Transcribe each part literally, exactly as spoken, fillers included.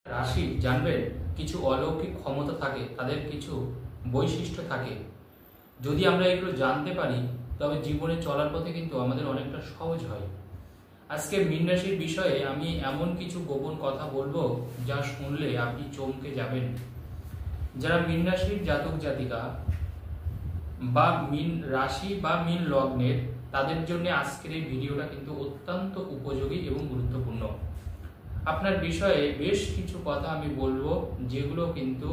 রাশি জানবেন কিছু অলৌকিক ক্ষমতা থাকে, তাদের কিছু বৈশিষ্ট্য থাকে। যদি আমরা এগুলো জানতে পারি তবে জীবনে চলার পথে কিন্তু আমাদের অনেকটা সহজ হয়। আজকে মীন রাশির বিষয়ে আমি এমন কিছু গোপন কথা বলবো যা শুনলে আপনি চমকে যাবেন। যারা মীন রাশির জাতক জাতিকা বা মীন রাশি বা মীন লগ্নের, তাদের জন্য আজকের এই ভিডিওটা কিন্তু অত্যন্ত উপযোগী এবং গুরুত্বপূর্ণ। আপনার বিষয়ে বেশ কিছু কথা আমি বলবো যেগুলো কিন্তু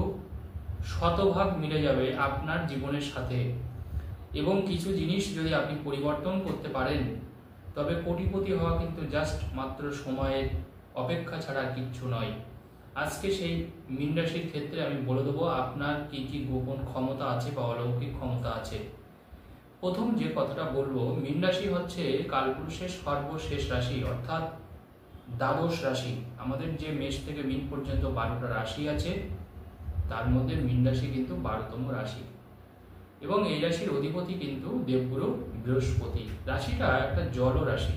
শতভাগ মিলে যাবে আপনার জীবনের সাথে, এবং কিছু জিনিস যদি আপনি পরিবর্তন করতে পারেন তবে কোটিপতি হওয়া কিন্তু জাস্ট মাত্র সময়ের অপেক্ষা ছাড়া কিচ্ছু নয়। আজকে সেই মীন রাশির ক্ষেত্রে আমি বলে দেবো আপনার কি কি গোপন ক্ষমতা আছে বা অলৌকিক ক্ষমতা আছে। প্রথম যে কথাটা বলবো, মীন রাশি হচ্ছে কালপুরুষের সর্বশেষ রাশি, অর্থাৎ দ্বাদশ রাশি। আমাদের যে মেষ থেকে মীন পর্যন্ত বারোটা রাশি আছে, তার মধ্যে মীন রাশি কিন্তু বারোতম রাশি, এবং এই রাশির অধিপতি কিন্তু দেবগুরু বৃহস্পতি। রাশিটা একটা জল রাশি।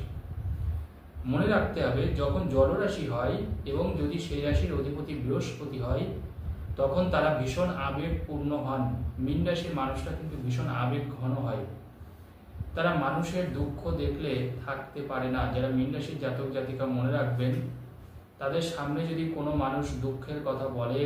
মনে রাখতে হবে, যখন জল রাশি হয় এবং যদি সেই রাশির অধিপতি বৃহস্পতি হয় তখন তারা ভীষণ আবেগপূর্ণ হন। মীন রাশির মানুষরা কিন্তু ভীষণ আবেগ ঘন হয়। তারা মানুষের দুঃখ দেখলে থাকতে পারে না। যারা মীন রাশির জাতক জাতিকা মনে রাখবেন, তাদের সামনে যদি কোনো মানুষ দুঃখের কথা বলে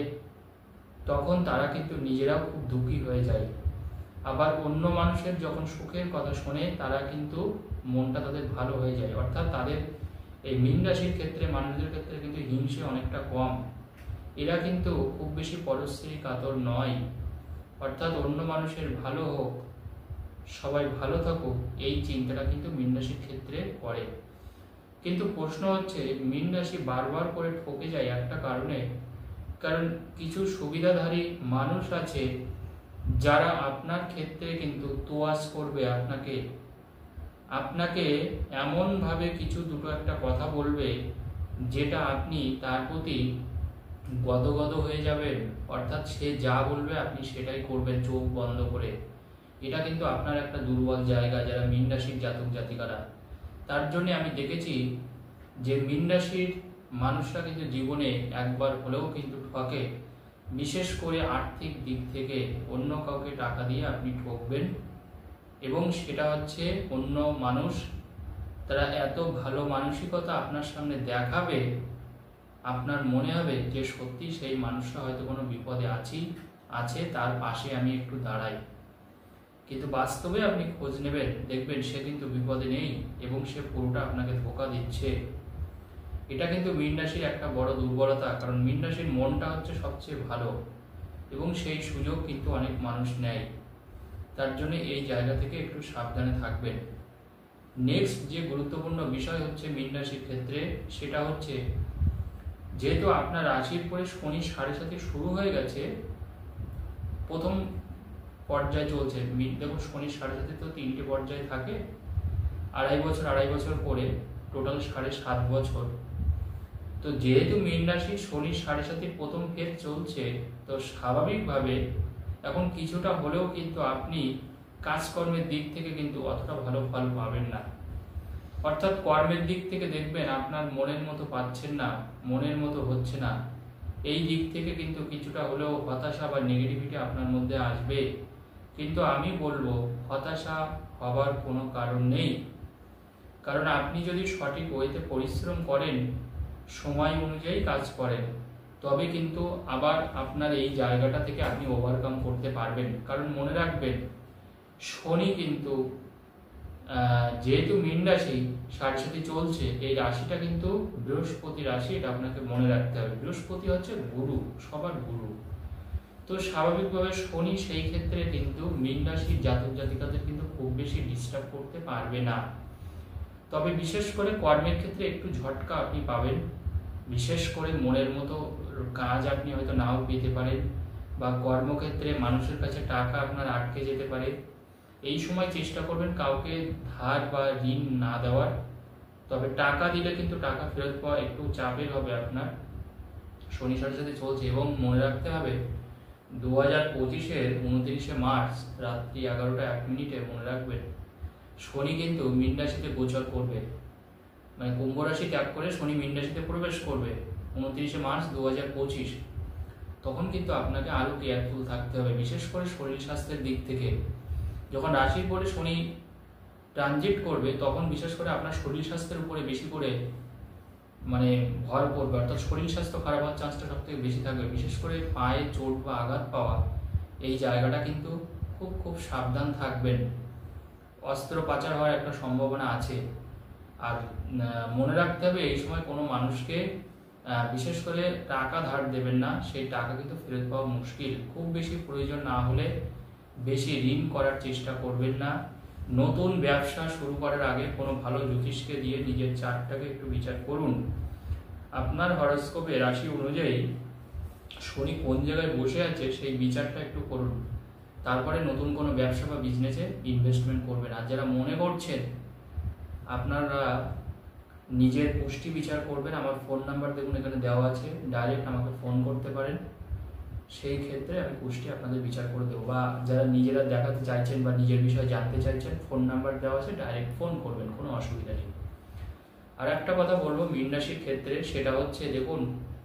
তখন তারা কিন্তু নিজেরাও খুব দুঃখী হয়ে যায়। আবার অন্য মানুষের যখন সুখের কথা শোনে তারা কিন্তু মনটা তাদের ভালো হয়ে যায়। অর্থাৎ তাদের এই মীন রাশির ক্ষেত্রে মানুষদের ক্ষেত্রে কিন্তু হিংসে অনেকটা কম। এরা কিন্তু খুব বেশি পরশ্রী কাতর নয়। অর্থাৎ অন্য মানুষের ভালো হোক, সবাই ভালো থাকুক, এই চিন্তাটা কিন্তু মীন রাশির ক্ষেত্রে করে। কিন্তু প্রশ্ন হচ্ছে, মীন রাশি বারবার করে ঠকে যায় একটা কারণে, কারণ কিছু সুবিধাধারী মানুষ আছে যারা আপনার ক্ষেত্রে কিন্তু তোয়াজ করবে আপনাকে আপনাকে এমনভাবে কিছু দুটো একটা কথা বলবে যেটা আপনি তার প্রতি গদগদ হয়ে যাবেন। অর্থাৎ সে যা বলবে আপনি সেটাই করবেন চোখ বন্ধ করে। এটা কিন্তু আপনার একটা দুর্বল জায়গা যারা মীন রাশির জাতক জাতিকারা। তার জন্য আমি দেখেছি যে মীন রাশির মানুষরা কিন্তু জীবনে একবার হলেও কিন্তু ঠকে। বিশেষ করে আর্থিক দিক থেকে অন্য কাউকে টাকা দিয়ে আপনি ঠকবেন, এবং সেটা হচ্ছে অন্য মানুষ তারা এত ভালো মানসিকতা আপনার সামনে দেখাবে, আপনার মনে হবে যে সত্যি সেই মানুষটা হয়তো কোনো বিপদে আছি আছে তার পাশে আমি একটু দাঁড়াই। কিন্তু বাস্তবে আপনি খোঁজ নেবেন, দেখবেন সে কিন্তু বিপদে নেই এবং সে পুরোটা আপনাকে ধোঁকা দিচ্ছে। এটা কিন্তু মীন রাশির একটা বড় দুর্বলতা, কারণ মীন রাশির মনটা হচ্ছে সবচেয়ে ভালো এবং সেই সুযোগ কিন্তু অনেক মানুষ নেয়। তার জন্য এই জায়গা থেকে একটু সাবধানে থাকবেন। নেক্সট যে গুরুত্বপূর্ণ বিষয় হচ্ছে মীন রাশির ক্ষেত্রে, সেটা হচ্ছে যেহেতু আপনার রাশির পরে শনি সাড়ে সাথে শুরু হয়ে গেছে, প্রথম পর্যায় চলছে। দেখুন, শনি সাড়ে সাথে তো তিনটে পর্যায়ে থাকে, আড়াই বছর আড়াই বছর করে টোটাল সাড়ে সাত বছর। তো যেহেতু মীন রাশি শনি সাড়ে সাথে প্রথম ফেজ চলছে, তো স্বাভাবিকভাবে এখন কিছুটা হলেও কিন্তু আপনি কাজকর্মের দিক থেকে কিন্তু অতটা ভালো ফল পাবেন না। অর্থাৎ কর্মের দিক থেকে দেখবেন আপনার মনের মতো পাচ্ছেন না, মনের মতো হচ্ছে না। এই দিক থেকে কিন্তু কিছুটা হলেও হতাশা বা নেগেটিভিটি আপনার মধ্যে আসবে। কিন্তু আমি বলবো, হতাশা হবার কোনো কারণ নেই, কারণ আপনি যদি সঠিক ওয়েতে পরিশ্রম করেন, সময় অনুযায়ী কাজ করেন, তবে কিন্তু আবার আপনার এই জায়গাটা থেকে আপনি ওভারকাম করতে পারবেন। কারণ মনে রাখবেন, শনি কিন্তু যেহেতু মীন রাশি সাড়ে সাথে চলছে, এই রাশিটা কিন্তু বৃহস্পতি রাশি, এটা আপনাকে মনে রাখতে হবে। বৃহস্পতি হচ্ছে গুরু, সবার গুরু। তো স্বাভাবিকভাবে শনি সেই ক্ষেত্রে কিন্তু মীন রাশির জাতক জাতিকাদের কিন্তু খুব বেশি ডিস্টার্ব করতে পারবে না। তবে বিশেষ করে কর্মের ক্ষেত্রে একটু ঝটকা আপনি পাবেন। বিশেষ করে মনের মতো কাজ আপনি হয়তো নাও পেতে পারেন, বা কর্মক্ষেত্রে মানুষের কাছে টাকা আপনার আটকে যেতে পারে। এই সময় চেষ্টা করবেন কাউকে ধার বা ঋণ না দেওয়ার। তবে টাকা দিলে কিন্তু টাকা ফেরত পাওয়া একটু চাপের হবে আপনার। শনি সাড়ে সাথে চলছে, এবং মনে রাখতে হবে দু হাজার পঁচিশের উনত্রিশে মার্চ রাত্রি এগারোটা এক মিনিটে মনে রাখবেন শনি কিন্তু মীন রাশিতে গোচর করবে। মানে কুম্ভ রাশি ত্যাগ করে শনি মীন রাশিতে প্রবেশ করবে। উনত্রিশে মার্চ দু হাজার পঁচিশ, তখন কিন্তু আপনাকে আরও কেয়ারফুল থাকতে হবে, বিশেষ করে শরীর স্বাস্থ্যের দিক থেকে। যখন রাশির পরে শনি ট্রানজিট করবে তখন বিশেষ করে আপনার শরীর স্বাস্থ্যের উপরে বেশি করে মানে ভর পড়বে, অর্থাৎ শরীর স্বাস্থ্য খারাপ হওয়ার চান্সটা সব থেকে বেশি থাকবে। বিশেষ করে পায়ে চোট বা আঘাত পাওয়া, এই জায়গাটা কিন্তু খুব খুব সাবধান থাকবেন। অস্ত্রোপচার হওয়ার একটা সম্ভাবনা আছে। আর মনে রাখতে হবে এই সময় কোনো মানুষকে বিশেষ করে টাকা ধার দেবেন না, সেই টাকা কিন্তু ফেরত পাওয়া মুশকিল। খুব বেশি প্রয়োজন না হলে বেশি ঋণ করার চেষ্টা করবেন না। নতুন ব্যবসা শুরু করার আগে কোনো ভালো জ্যোতিষকে দিয়ে নিজের চার্টটাকে একটু বিচার করুন। আপনার হরোস্কোপে রাশি অনুযায়ী শনি কোন জায়গায় বসে আছে সেই বিচারটা একটু করুন, তারপরে নতুন কোনো ব্যবসা বা বিজনেসে ইনভেস্টমেন্ট করবেন। আর যারা মনে করছেন আপনারা নিজের পুষ্টি বিচার করবেন, আমার ফোন নাম্বার দেখুন এখানে দেওয়া আছে, ডাইরেক্ট আমাকে ফোন করতে পারেন, সেই ক্ষেত্রে আমি পুষ্টি আপনাদের বিচার করে দেবো। বা যারা নিজেরা দেখাতে চাইছেন বা নিজের বিষয়ে জানতে চাইছেন, ফোন নাম্বার দেওয়া আছে, ডাইরেক্ট ফোন করবেন, কোনো অসুবিধা নেই। আর একটা কথা বলবো মীন রাশির ক্ষেত্রে, সেটা হচ্ছে দেখুন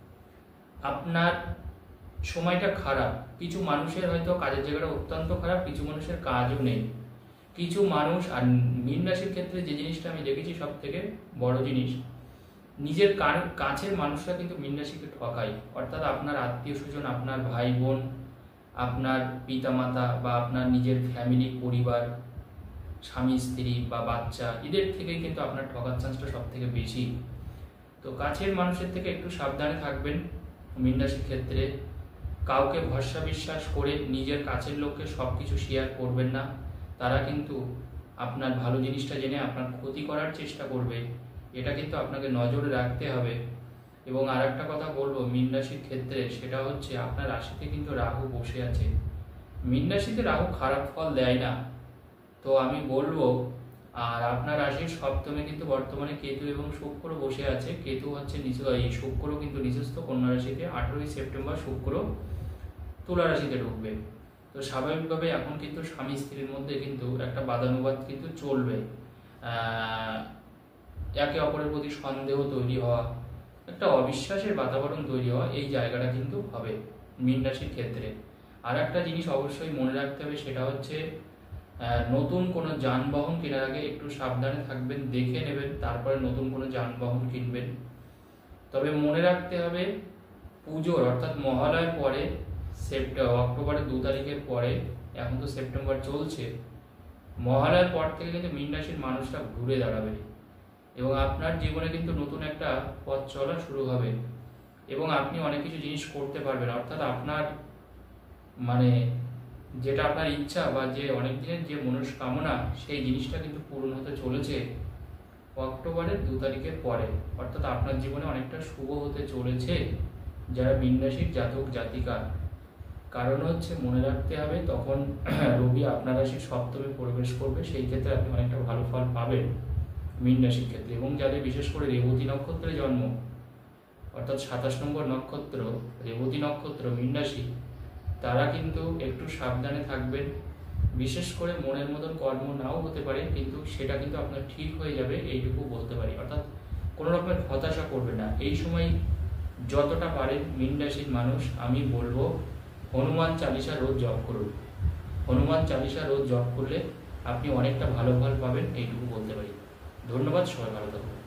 আপনার সময়টা খারাপ। কিছু মানুষের হয়তো কাজের জায়গাটা অত্যন্ত খারাপ, কিছু মানুষের কাজও নেই। কিছু মানুষ, আর মীন রাশির ক্ষেত্রে যে জিনিসটা আমি দেখেছি সব থেকে বড় জিনিস, নিজের কাছের মানুষরা কিন্তু মীন রাশিকে ঠকায়। অর্থাৎ আপনার আত্মীয় স্বজন, আপনার ভাই বোন, আপনার পিতামাতা বা আপনার নিজের ফ্যামিলি পরিবার, স্বামী স্ত্রী বা বাচ্চা, এদের থেকেই কিন্তু আপনার ঠকার চান্সটা সব থেকে বেশি। তো কাছের মানুষের থেকে একটু সাবধানে থাকবেন মীন রাশির ক্ষেত্রে। কাউকে ভরসা বিশ্বাস করে নিজের কাছের লোককে সব কিছু শেয়ার করবেন না, তারা কিন্তু আপনার ভালো জিনিসটা জেনে আপনার ক্ষতি করার চেষ্টা করবে, এটা কিন্তু আপনাকে নজরে রাখতে হবে। এবং আর একটা কথা বলবো মীন রাশির ক্ষেত্রে, সেটা হচ্ছে আপনার রাশিতে কিন্তু রাহু বসে আছে। মীন রাশিতে রাহু খারাপ ফল দেয় না, তো আমি বলবো। আর আপনার রাশির সপ্তমে কিন্তু বর্তমানে কেতু এবং শুক্র বসে আছে। কেতু হচ্ছে নিচ, এই শুক্র কিন্তু নিজস্ব কন্যা রাশিতে, আঠেরোই সেপ্টেম্বর শুক্র তুলা রাশিতে ঢুকবে। তো স্বাভাবিকভাবে এখন কিন্তু স্বামী স্ত্রীর মধ্যে কিন্তু একটা বাদানুবাদ কিন্তু চলবে, একে অপরের প্রতি সন্দেহ তৈরি হওয়া, একটা অবিশ্বাসের বাতাবরণ তৈরি হওয়া, এই জায়গাটা কিন্তু হবে মীন রাশির ক্ষেত্রে। আর একটা জিনিস অবশ্যই মনে রাখতে হবে, সেটা হচ্ছে নতুন কোনো যানবাহন কেনার আগে একটু সাবধানে থাকবেন, দেখে নেবেন, তারপরে নতুন কোনো যানবাহন কিনবেন। তবে মনে রাখতে হবে পুজোর অর্থাৎ মহালয়ার পরে, সেপ্টেম্বর অক্টোবরের দু তারিখের পরে, এখন তো সেপ্টেম্বর চলছে, মহালয়ার পর থেকে কিন্তু মীন রাশির মানুষরা ঘুরে দাঁড়াবে এবং আপনার জীবনে কিন্তু নতুন একটা পথ চলা শুরু হবে এবং আপনি অনেক কিছু জিনিস করতে পারবেন। অর্থাৎ আপনার মানে যেটা আপনার ইচ্ছা বা যে অনেক দিনের যে মনস্কামনা, সেই জিনিসটা কিন্তু পূরণ হতে চলেছে অক্টোবরের দু তারিখের পরে। অর্থাৎ আপনার জীবনে অনেকটা শুভ হতে চলেছে যারা মীন রাশির জাতক জাতিকা। কারণ হচ্ছে মনে রাখতে হবে তখন রবি আপনার রাশির সপ্তমে প্রবেশ করবে, সেই ক্ষেত্রে আপনি অনেকটা ভালো ফল পাবেন মীন রাশির ক্ষেত্রে। এবং যাদের বিশেষ করে রেবতী নক্ষত্রে জন্ম, অর্থাৎ সাতাশ নম্বর নক্ষত্র রেবতী নক্ষত্র মীন রাশি, তারা কিন্তু একটু সাবধানে থাকবেন। বিশেষ করে মনের মতন কর্ম নাও হতে পারে, কিন্তু সেটা কিন্তু আপনার ঠিক হয়ে যাবে, এইটুকু বলতে পারি। অর্থাৎ কোনো রকমের হতাশা করবে না। এই সময় যতটা পারেন মীন রাশির মানুষ, আমি বলবো হনুমান চালিসা রোজ জপ করুন। হনুমান চালিসা রোজ জপ করলে আপনি অনেকটা ভালো ফল পাবেন, এইটুকু বলতে পারি। ধন্যবাদ, সবাই ভালো থাকুন।